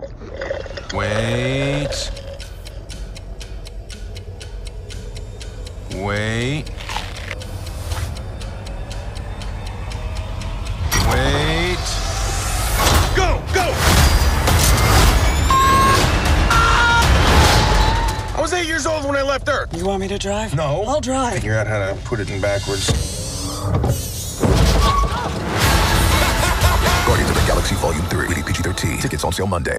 Wait. Wait. Wait. Go! Go! I was 8 years old when I left Earth. You want me to drive? No. I'll drive. Figure out how to put it in backwards. Guardians of the Galaxy Volume 3. Rated PG-13. Tickets on sale Monday.